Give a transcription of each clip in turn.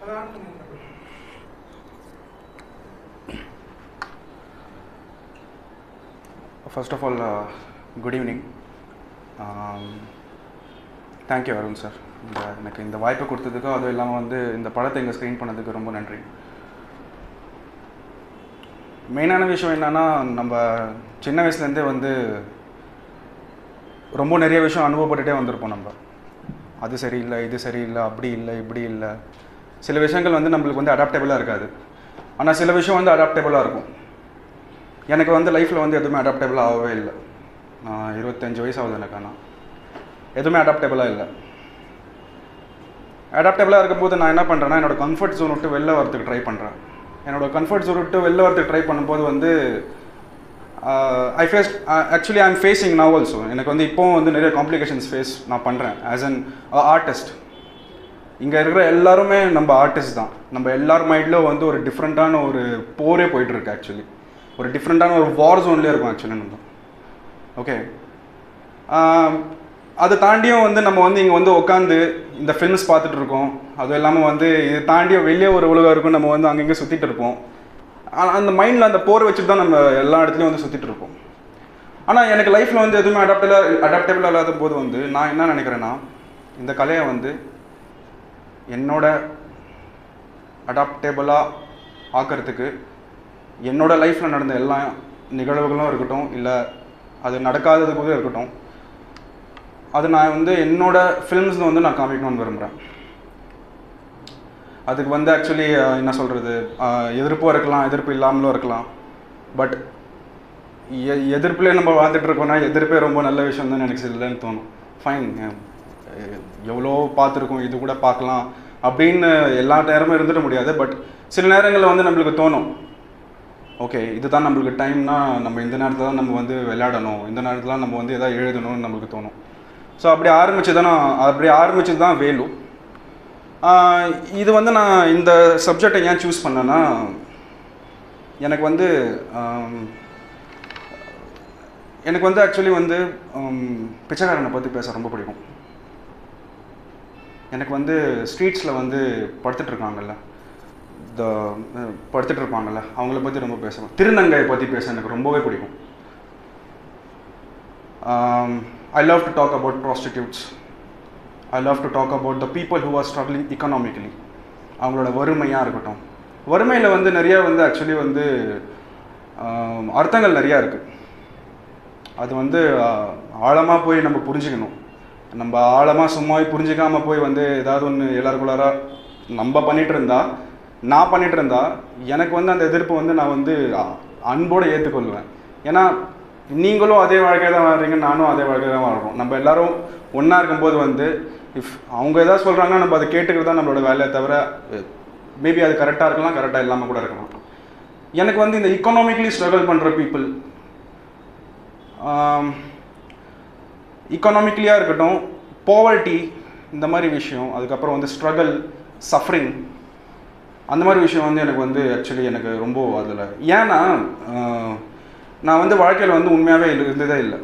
First of all, good evening. Thank you, Arun sir. எனக்கு இந்த வாய்ப்பை கொடுத்ததுக்கு அதுவும் இல்லாமல் வந்து இந்த படத்தை இங்கே ஸ்க்ரீன் பண்ணதுக்கு ரொம்ப நன்றி. மெயினான விஷயம் என்னென்னா, நம்ம சின்ன வயசுலேருந்தே வந்து ரொம்ப நிறைய விஷயம் அனுபவப்பட்டுகிட்டே வந்திருப்போம். நம்ம அது சரியில்லை, இது சரியில்லை, அப்படி இல்லை, இப்படி இல்லை. சில விஷயங்கள் வந்து நம்மளுக்கு வந்து அடாப்டபிளாக இருக்காது, ஆனால் சில விஷயம் வந்து அடாப்டபிளாக இருக்கும். எனக்கு வந்து லைஃப்பில் வந்து எதுவுமே அடாப்டபிளாக ஆகவே இல்லை. 25 வயசு ஆகுது எனக்கு, ஆனால் எதுவுமே அடாப்டபிளாக இல்லை. அடாப்டபிளாக இருக்கும்போது நான் என்ன பண்ணுறேன்னா, என்னோடய கம்ஃபர்ட் ஜோன் விட்டு வெளில வரத்துக்கு ட்ரை பண்ணுறேன். என்னோடய கம்ஃபர்ட் ஜோன் விட்டு வெளில வரத்துக்கு ட்ரை பண்ணும்போது வந்து actually I am facing now also. எனக்கு வந்து இப்போவும் வந்து நிறைய காம்ப்ளிகேஷன்ஸ் ஃபேஸ் நான் பண்ணுறேன் ஆஸ் அன் ஆர்டிஸ்ட். இங்கே இருக்கிற எல்லாருமே நம்ம ஆர்டிஸ்ட் தான். நம்ம எல்லார் மைண்டில் வந்து ஒரு டிஃப்ரெண்ட்டான ஒரு போரே போயிட்டுருக்கு. ஆக்சுவலி ஒரு டிஃப்ரெண்ட்டான ஒரு வார் ஜோன்லேயே இருக்கும் ஆக்சுவலி நம்ம. ஓகே, அதை தாண்டியும் வந்து நம்ம வந்து இங்கே வந்து உட்காந்து இந்த ஃபில்ம்ஸ் பார்த்துட்டு இருக்கோம். அதுவும் இல்லாமல் வந்து இது தாண்டியும் வெளியே ஒரு உலகம் இருக்கும். நம்ம வந்து அங்கங்கே சுற்றிட்டு இருப்போம். அந்த மைண்டில் அந்த போரை வச்சுட்டு தான் நம்ம எல்லா இடத்துலையும் வந்து சுற்றிட்டு இருப்போம். ஆனால் எனக்கு லைஃப்பில் வந்து எதுவுமே அடாப்டபிளாக இல்லாத போது வந்து நான் என்ன நினைக்கிறேன்னா, இந்த கலையை வந்து என்னோட அடாப்டபிளாக ஆக்கிறதுக்கு என்னோடய லைஃப்பில் நடந்த எல்லா நிகழ்வுகளும் இருக்கட்டும், இல்லை அது நடக்காதது கூட இருக்கட்டும், அது நான் வந்து என்னோடய ஃபில்ம்ஸில் வந்து நான் காமிக்கணும்னு விரும்புகிறேன். அதுக்கு வந்து ஆக்சுவலி என்ன சொல்கிறது, எதிர்ப்பும் இருக்கலாம், எதிர்ப்பு இல்லாமலும் இருக்கலாம். பட் எதிர்ப்புலேயே நம்ம வாழ்ந்துட்டு இருக்கோம்னா எதிர்ப்பே ரொம்ப நல்ல விஷயம் தான் எனக்கு இல்லைன்னு தோணும். ஃபைன், எவ்வளோ பார்த்துருக்கோம், இது கூட பார்க்கலாம் அப்படின்னு எல்லா நேரமும் இருந்துட முடியாது. பட் சில நேரங்களில் வந்து நம்மளுக்கு தோணும், ஓகே இதுதான் நம்மளுக்கு டைம்னா நம்ம இந்த நேரத்தில் தான் நம்ம வந்து விளையாடணும், இந்த நேரத்தில் நம்ம வந்து எதாவது எழுதணும்னு நம்மளுக்கு தோணும். ஸோ அப்படி ஆரம்பிச்சது தான் வேலு. இது வந்து நான் இந்த சப்ஜெக்டை ஏன் சூஸ் பண்ணேன்னா, எனக்கு வந்து ஆக்சுவலி வந்து பிச்சைக்காரனை பற்றி பேச ரொம்ப பிடிக்கும். எனக்கு வந்து ஸ்ட்ரீட்ஸில் வந்து படுத்துட்டு இருப்பாங்கள்ல, அவங்கள பற்றி ரொம்ப பேசுவேன். திருநங்கையை பற்றி பேச எனக்கு ரொம்பவே பிடிக்கும். I love to talk about prostitutes. I love to talk about the people who are struggling economically. அவங்களோட வறுமையாக இருக்கட்டும். வறுமையில் வந்து நிறைய வந்து ஆக்சுவலி வந்து அர்த்தங்கள் நிறையா இருக்குது. அது வந்து ஆழமாக போய் நம்ம புரிஞ்சுக்கணும். நம்ம ஆழமாக சும்மா புரிஞ்சிக்காமல் போய் வந்து ஏதாவது ஒன்று எல்லாருக்குள்ளாராக நம்ம நான் பண்ணிகிட்டு இருந்தா எனக்கு வந்து அந்த எதிர்ப்பு வந்து நான் வந்து அன்போடு ஏற்றுக்கொள்வேன். ஏன்னா நீங்களும் அதே வாழ்க்கை தான் வாழ்கிறீங்க, நானும் அதே வாழ்க்கை தான் வாழ்கிறோம். நம்ம எல்லோரும் ஒன்றா இருக்கும்போது வந்து அவங்க எதாவது சொல்கிறாங்கன்னா நம்ம அதை கேட்டுக்கிறது தான் நம்மளோட வேலையை தவிர, மேபி அது கரெக்டாக இருக்கலாம், கரெக்டாக இல்லாமல் கூட இருக்கலாம். எனக்கு வந்து இந்த இக்கனாமிக்கலி ஸ்ட்ரகிள் பண்ணுற பீப்புள், இக்கனாமிக்கலியாக இருக்கட்டும், பாவர்ட்டி, இந்த மாதிரி விஷயம், அதுக்கப்புறம் வந்து ஸ்ட்ரகிள், சஃபரிங், அந்த மாதிரி விஷயம் வந்து எனக்கு வந்து ஆக்சுவலி எனக்கு ரொம்ப அதில். ஏன்னா நான் வந்து வாழ்க்கையில் வந்து உண்மையாகவே இருந்ததே இல்லை.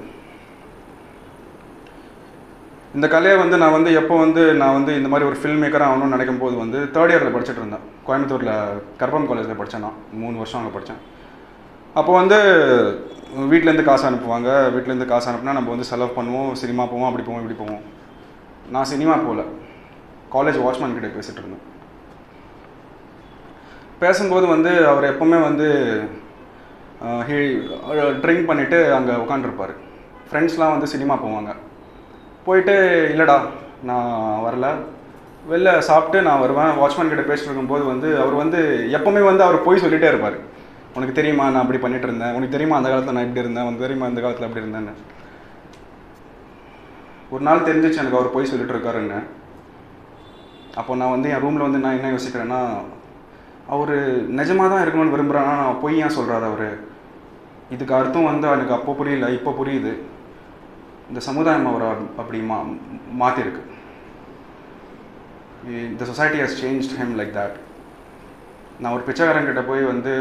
இந்த கலையை வந்து நான் வந்து எப்போ வந்து நான் வந்து இந்த மாதிரி ஒரு ஃபில்ம் மேக்கராக ஆகணும்னு நினைக்கும் போது வந்து 3rd இயரில் படிச்சுட்டு இருந்தேன். கோயம்புத்தூரில் கற்பகம் காலேஜில் படித்தேன். நான் 3 வருஷம் அங்கே படித்தேன். அப்போ வந்து வீட்டிலேருந்து காசு அனுப்புவாங்க. வீட்டிலேருந்து காசு அனுப்புனா நம்ம வந்து செலவு பண்ணுவோம், சினிமா போவோம், அப்படி போவோம், இப்படி போவோம். நான் சினிமா போகல, காலேஜ் வாட்ச்மேன் கிட்டே பேசிகிட்டு இருந்தேன். பேசும்போது வந்து அவர் எப்போவுமே வந்து ட்ரிங்க் பண்ணிவிட்டு அங்கே உட்காந்துருப்பார். ஃப்ரெண்ட்ஸ்லாம் வந்து சினிமா போவாங்க. போயிட்டு இல்லைடா நான் வரல, வெளில சாப்பிட்டு நான் வருவேன். வாட்ச்மேன் கிட்ட பேசிட்டு இருக்கும்போது வந்து அவர் வந்து எப்போவுமே வந்து அவர் போய் சொல்லிகிட்டே இருப்பார். உனக்கு தெரியுமா நான் அப்படி பண்ணிட்டு இருந்தேன், உனக்கு தெரியுமா அந்த காலத்தில் நான் இப்படி இருந்தேன், உனக்கு தெரியுமா அந்த காலத்தில் அப்படி இருந்தேன்னு. ஒரு நாள் தெரிஞ்சிச்சு எனக்கு அவர் போய் சொல்லிட்டு இருக்காருன்னு. அப்போ நான் வந்து என் ரூமில் வந்து நான் என்ன யோசிக்கிறேன்னா, அவர் நிஜமாக தான் இருக்கணும்னு விரும்புகிறேன்னா நான் பொய் ஏன் சொல்கிறாரு அவர். இதுக்கு அர்த்தம் வந்து எனக்கு அப்போ புரியல, இப்போ புரியுது. இந்த சமுதாயம் அவரை அப்படி மாற்றிருக்கு. இந்த society has changed him like that. நான் ஒரு பிச்சைக்காரங்கிட்ட போய் வந்து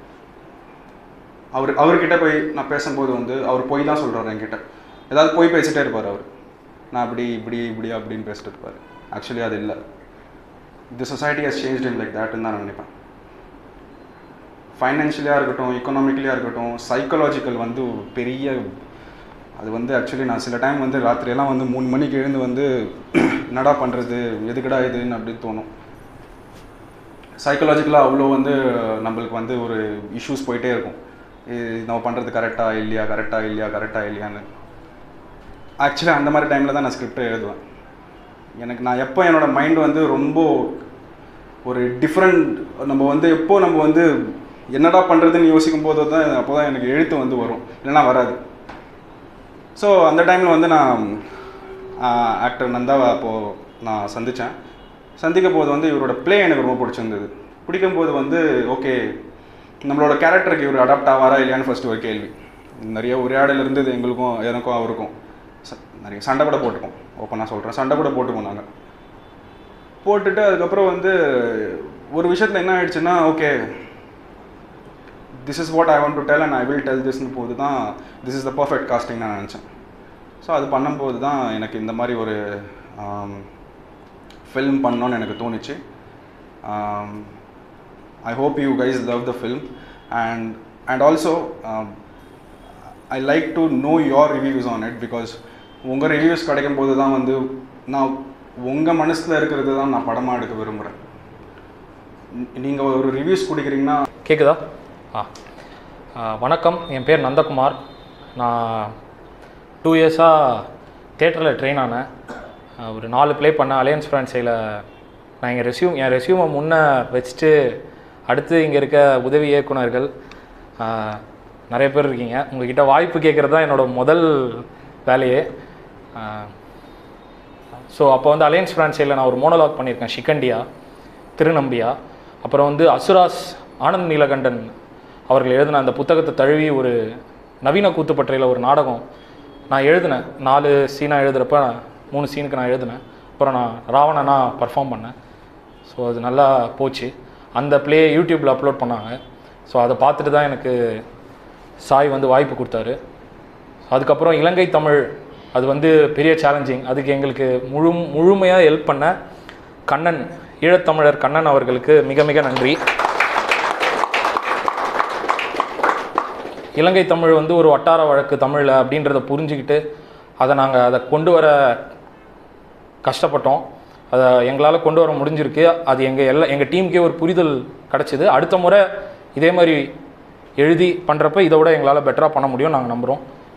அவர்கிட்ட போய் நான் பேசும்போது வந்து அவர் பொய் தான் சொல்கிறார் என்கிட்ட. ஏதாவது போய் பேசிகிட்டே இருப்பார் அவர். நான் இப்படி அப்படின்னு பேசிட்டு இருப்பார். ஆக்சுவலி அது இல்லை. The society has changed in like தேட்னு தான் நான் நினைப்பேன். ஃபைனான்ஷியலியாக இருக்கட்டும், எக்கனாமிக்கலியாக இருக்கட்டும், சைக்காலஜிக்கல் வந்து பெரிய அது வந்து ஆக்சுவலி நான் சில டைம் வந்து ராத்திரியெல்லாம் வந்து 3 மணிக்கு எழுந்து வந்து என்னடா பண்ணுறது, எதுக்கடா இதுன்னு அப்படின்னு தோணும். சைக்காலஜிக்கலாக அவ்வளோ வந்து நம்மளுக்கு வந்து ஒரு இஷ்யூஸ் போயிட்டே இருக்கும். நம்ம பண்ணுறது கரெக்டாக இல்லையான்னு. ஆக்சுவலி அந்த மாதிரி டைமில் தான் நான் ஸ்கிரிப்டை எழுதுவேன். நான் எப்போ என்னோடய மைண்ட் வந்து ரொம்ப ஒரு டிஃப்ரெண்ட், நம்ம வந்து என்னடா பண்ணுறதுன்னு யோசிக்கும் போது தான் அப்போ தான் எனக்கு எழுத்து வந்து வரும், இல்லைன்னா வராது. ஸோ அந்த டைமில் வந்து நான் ஆக்டர் நந்தாவை அப்போது நான் சந்திக்கும் போது வந்து இவரோட ப்ளே எனக்கு ரொம்ப பிடிச்சிருந்தது. பிடிக்கும்போது வந்து ஓகே நம்மளோட கேரக்டருக்கு இவர் அடாப்ட் ஆவாரா இல்லையான்னு ஃபஸ்ட்டு ஒரு கேள்வி. நிறைய உரையாடல் இருந்தது எங்களுக்கும், எனக்கும் அவருக்கும். நிறைய சண்டை கூட போட்டுக்கோம், ஓப்பனாக சொல்கிறேன், சண்டை கூட போட்டுக்கோம். நாங்கள் போட்டுட்டு அதுக்கப்புறம் வந்து ஒரு விஷயத்தில் என்ன ஆகிடுச்சுன்னா, okay this is what I want to tell and I will tell திஸ்னு போது தான் this is the perfect casting நான் நினச்சேன். ஸோ அது பண்ணும்போது தான் எனக்கு இந்த மாதிரி ஒரு ஃபில்ம் பண்ணோன்னு எனக்கு தோணுச்சு. I hope you guys love the film and also I like to know your reviews on it because உங்கள் ரிவ்யூஸ் கிடைக்கும்போது தான் வந்து நான் உங்கள் மனசில் இருக்கிறது தான் நான் படமாக எடுக்க விரும்புகிறேன். நீங்கள் ஒரு ரிவ்யூஸ் கொடுக்குறீங்கன்னா கேட்குதா? வணக்கம், என் பேர் நந்தகுமார். நான் 2 இயர்ஸாக தியேட்டரில் ட்ரெயின் ஆனேன். ஒரு 4 ப்ளே பண்ணேன். அலையன்ஸ் ஃப்ரான்சையில் நான் என் ரெஸ்யூமை முன்னே வச்சுட்டு அடுத்து இங்கே இருக்க உதவி இயக்குனர்கள் நிறைய பேர் இருக்கீங்க. உங்கள்கிட்ட வாய்ப்பு கேட்குறது தான் என்னோடய முதல் வேலையே. ஸோ அப்போ வந்து அலையன்ஸ் ஃப்ரான்சையில் நான் ஒரு மோனோலாக் பண்ணியிருக்கேன், ஷிகண்டியா திருநம்பியா. அப்புறம் வந்து அசுராஸ் ஆனந்த் நீலகண்டன் அவர்கள் எழுதின அந்த புத்தகத்தை தழுவி ஒரு நவீன கூத்துப்பற்றையில் ஒரு நாடகம் நான் எழுதினேன். 4 சீனாக எழுதுகிறப்ப 3 சீனுக்கு நான் எழுதினேன். அப்புறம் நான் ராவணனாக பர்ஃபார்ம் பண்ணேன். ஸோ அது நல்லா போச்சு. அந்த ப்ளே யூடியூப்பில் அப்லோட் பண்ணாங்க. ஸோ அதை பார்த்துட்டு தான் எனக்கு சாய் வந்து வாய்ப்பு கொடுத்தாரு. அதுக்கப்புறம் இலங்கை தமிழ், அது வந்து பெரிய சேலஞ்சிங். அதுக்கு எங்களுக்கு முழுமையாக ஹெல்ப் பண்ண கண்ணன், ஈழத்தமிழர் கண்ணன் அவர்களுக்கு மிக மிக நன்றி. இலங்கை தமிழ் வந்து ஒரு வட்டார வழக்கு தமிழில் அப்படின்றத புரிஞ்சுக்கிட்டு அதை கொண்டு வர கஷ்டப்பட்டோம். அதை எங்களால் கொண்டு வர முடிஞ்சிருக்கு. அது எங்கள் டீமுக்கே ஒரு புரிதல் கிடச்சிது. அடுத்த முறை இதே மாதிரி எழுதி பண்ணுறப்ப இதை விட எங்களால் பெட்டராக பண்ண முடியும் நாங்கள் நம்புகிறோம்.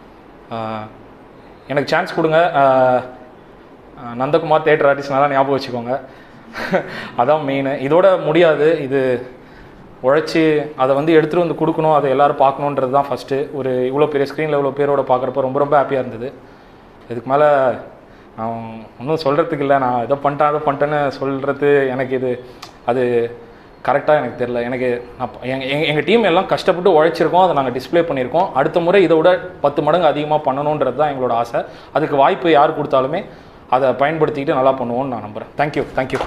எனக்கு சான்ஸ் கொடுங்க. நந்தகுமார் தியேட்டர் ஆர்டிஸ்ட்னால ஞாபகம் வச்சுக்கோங்க. அதான் மெயின். இதோட முடியாது. இது உழைச்சி அதை வந்து எடுத்துகிட்டு வந்து கொடுக்கணும், அதை எல்லோரும் பார்க்கணுன்றது தான் ஃபஸ்ட்டு. ஒரு இவ்வளோ பெரிய ஸ்க்ரீனில் இவ்வளோ பேரோட பார்க்குறப்ப ரொம்ப ரொம்ப ஹாப்பியாக இருந்தது. இதுக்கு மேலே நான் ஒன்றும் சொல்கிறதுக்கு இல்லை. நான் இதை பண்ணிட்டேன்னு சொல்கிறது எனக்கு அது கரெக்டாக எனக்கு தெரில. எங்கள் டீம் எல்லாம் கஷ்டப்பட்டு உழைச்சிருக்கோம், அதை நாங்கள் டிஸ்பிளே பண்ணியிருக்கோம். அடுத்த முறை இதை விட 10 மடங்கு அதிகமாக பண்ணணுன்றது தான் எங்களோட ஆசை. அதுக்கு வாய்ப்பு யார் கொடுத்தாலுமே அதை பயன்படுத்திக்கிட்டு நல்லா பண்ணுவோன்னு நான் நம்புகிறேன். தேங்க்யூ.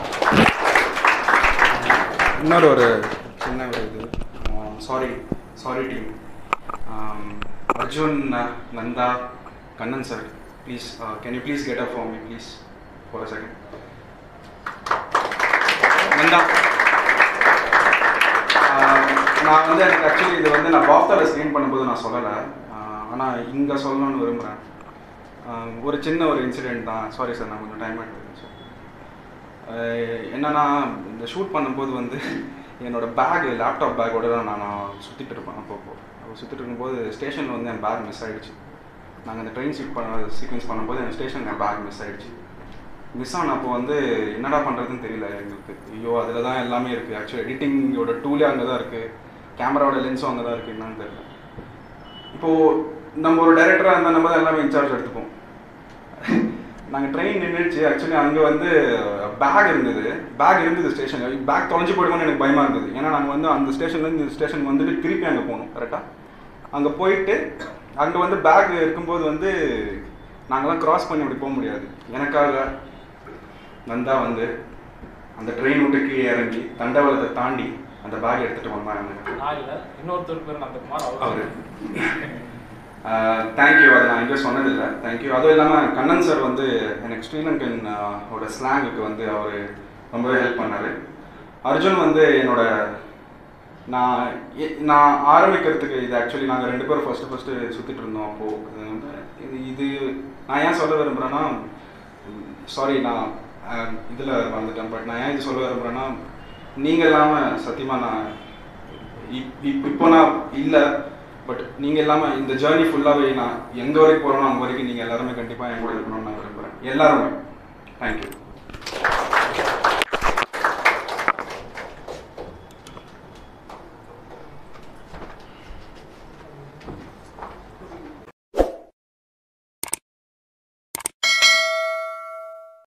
இன்னொரு சின்ன ஒரு இது, sorry team, Arjun, Nanda, Kannan sir, please can you please get up for me please for a second. Nanda, நான் வந்து எனக்கு ஆக்சுவலி இது வந்து நான் பாஃப்தாவில் ஸ்க்ரீன் பண்ணும்போது நான் சொல்லலை, ஆனால் இங்கே சொல்லணும்னு விரும்புகிறேன். ஒரு சின்ன ஒரு இன்சிடெண்ட் தான். சாரி சார், நான் கொஞ்சம் டைம் எடுத்துக்கிறேன் சார். என்னன்னா, இந்த ஷூட் பண்ணும்போது வந்து என்னோடய லேப்டாப் பேக்கோட தான் நான் சுற்றிட்டு இருப்பேன். அப்போ சுற்றிட்டு இருக்கும்போது ஸ்டேஷனில் வந்து என் பேக் மிஸ் ஆகிடுச்சு. நாங்கள் அந்த ட்ரெயின் சீக்வன்ஸ் பண்ணும்போது என் ஸ்டேஷனில் என் பேக் மிஸ் ஆகிடுச்சு. மிஸ் ஆனப்போ வந்து என்னடா பண்ணுறதுன்னு தெரியல எங்களுக்கு. ஐயோ, அதில் தான் எல்லாமே இருக்குது. ஆக்சுவலி எடிட்டிங்கோட டூலே அங்கே தான் இருக்குது, கேமராவோட லென்ஸும் அங்கே தான் இருக்குது. என்னன்னு தெரியல. இப்போது நம்ம ஒரு டைரக்டராக இருந்தால் நம்ம தான் எல்லாமே இன்சார்ஜ் எடுத்துப்போம். நாங்கள் ட்ரெயின் நின்றுச்சு. ஆக்சுவலி அங்கே வந்து பேக் இருந்தது ஸ்டேஷனில். பேக் தொலைஞ்சு போயிடுவோன்னு எனக்கு பயமாக இருந்தது. ஏன்னா நாங்கள் வந்து அந்த ஸ்டேஷன்லேருந்து இந்த ஸ்டேஷன் வந்துட்டு திருப்பி அங்கே போகணும். கரெக்டாக அங்கே போயிட்டு அங்கே வந்து பேக் இருக்கும்போது வந்து நாங்கள்லாம் க்ராஸ் பண்ணி அப்படி போக முடியாது. எனக்காக நந்தா வந்து அந்த ட்ரெயின் விட்டு கீழே இறங்கி தண்டவாளத்தை தாண்டி அந்த பேக் எடுத்துகிட்டு வந்தாங்க. இன்னொருத்தர் பேர் நந்தகுமார், அவர். தேங்க்யூ. அதை நான் எங்கேயும் சொன்னதில்லை. தேங்க்யூ. அதுவும் இல்லாமல் கண்ணன் சார் வந்து எனக்கு ஸ்ரீலங்கன் ஓட ஸ்லாங்குக்கு வந்து அவர் ரொம்பவே ஹெல்ப் பண்ணார். அர்ஜுன் வந்து என்னோட நான் ஆரம்பிக்கிறதுக்கு இது ஆக்சுவலி நாங்கள் 2 பேரும் ஃபஸ்ட்டு சுற்றிட்டு இருந்தோம். அப்போது இது நான் ஏன் சொல்ல விரும்புகிறேன்னா, சாரி நான் இதில் வந்துட்டேன், பட் நான் ஏன் இது சொல்ல விரும்புகிறேன்னா, நீங்கள் இல்லாமல் சத்தியமாக நான் இப்போ நான் இல்லை, பட் நீங்கள் இல்லாமல் இந்த ஜேர்னி ஃபுல்லாகவே நான் எங்கே வரைக்கும் போகிறோன்னா அங்கே வரைக்கும் நீங்கள் எல்லாருமே கண்டிப்பாக என் கூட இருக்கணும்னு நான் விரும்புகிறேன். எல்லாருமே. தேங்க்யூ.